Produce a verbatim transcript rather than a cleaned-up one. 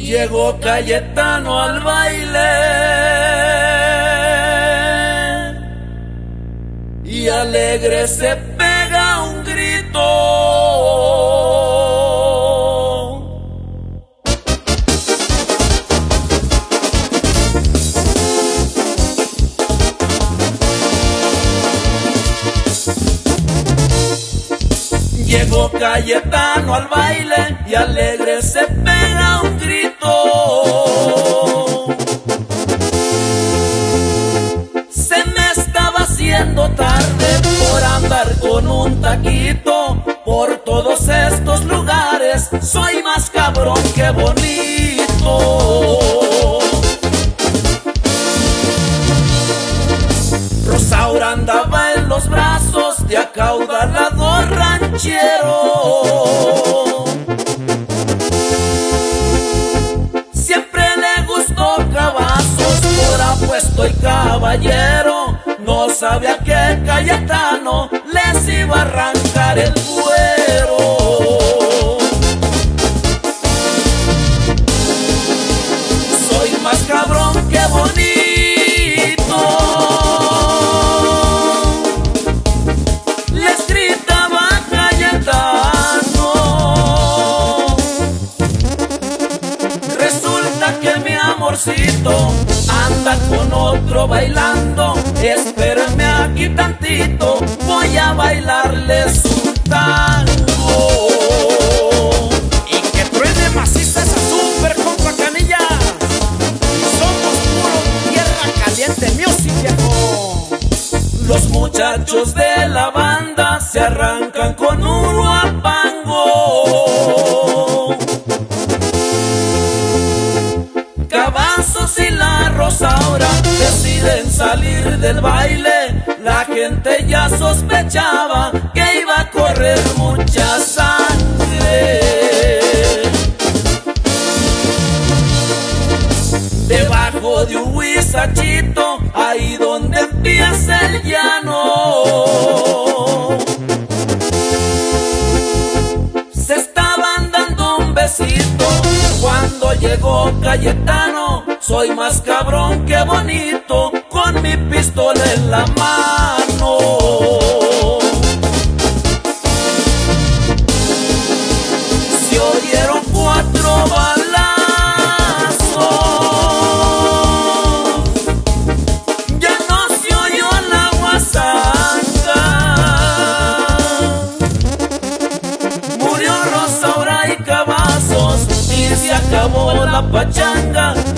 Llegó Cayetano al baile y alegre se pega un grito. Llegó Cayetano al baile y alegre se pega un grito. Se me estaba haciendo tarde por andar con un taquito por todos estos lugares. Soy más cabrón que bonito. Rosaura andaba en los brazos de acaudalado ranchero. Siempre le gustó Cavazos por apuesto y caballero. No sabía que Cayetano les iba a arrancar el cuero. Soy más cabrón que bonito. Anda con otro bailando, espérenme aquí tantito, voy a bailarles un tango. Y que truene maciza esa super contra canilla. Y somos puro tierra caliente music, viejo. Los muchachos de la banda se arrancan con un guapango. Cavazos y la Rosaura deciden salir del baile. La gente ya sospechaba que iba a correr mucha sangre. Debajo de un huizachito, ahí donde empieza el llano, se estaban dando un besito cuando llegó Cayetano. Soy más cabrón que bonito, con mi pistola en la mano. Se oyeron cuatro balazos, ya no se oyó la guasanga. Murió Rosaura y Cavazos y se acabó la pachanga.